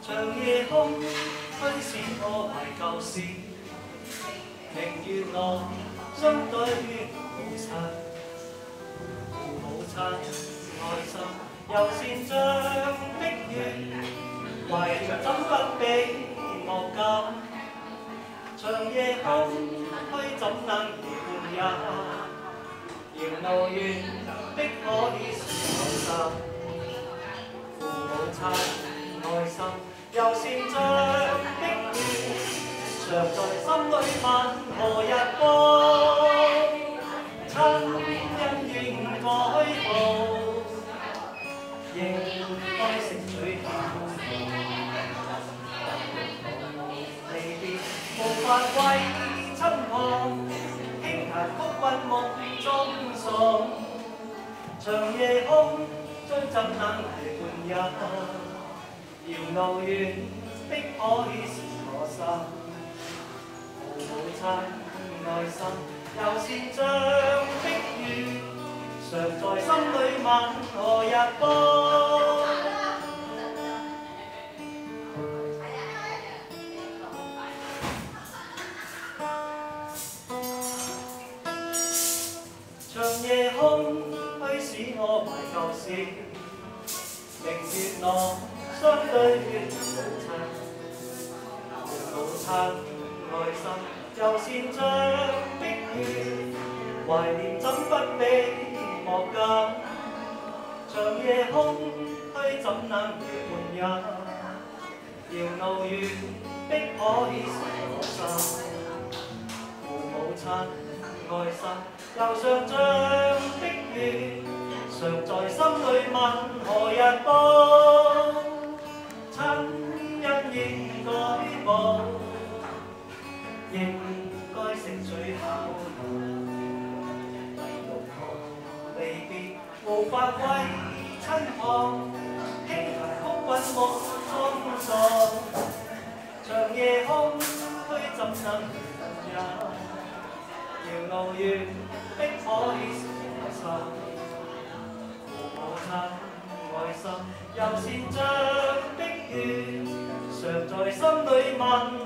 長夜空驅使我懷舊事，明月浪相對於母親，父母親愛心又善像碧月，懷念怎不比莫感？長夜空虛怎能陪伴也？遙路遠的可以是我心，父母親愛心又善像碧月，常在心裏問何日報？親恩願改報，應該食嘴巧離別無法為親旁，輕彈曲韻夢中送。長夜空將怎能陪伴也？遙路遠的可以是我心，父母親愛心又善像碧月，常在心裏問何日報？長夜空驅使我懷舊事，明月浪相對於母親，父母親愛心又善像碧月，懷念怎不比莫感？長夜空虛怎能陪伴也？遙路遠的可以是我心，父母親愛心又常像碧月，常在心裏問何日報？親恩應該報，應該食最孝道。唯獨我離別無法為親旁，輕彈曲韻夢中送。長夜空虛怎能陪伴也？遙路遠的可以是我心，父母親愛心又善像碧月，常在心裏問